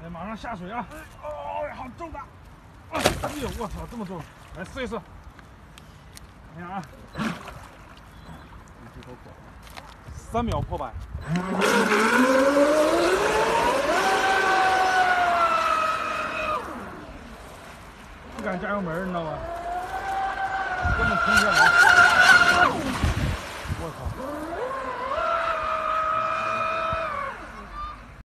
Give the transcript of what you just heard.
哎，马上下水啊！哦，好重啊！哎呦，我操，这么重！来试一试。你看啊，3秒破百。不敢加油门，你知道吗？根本停不下来。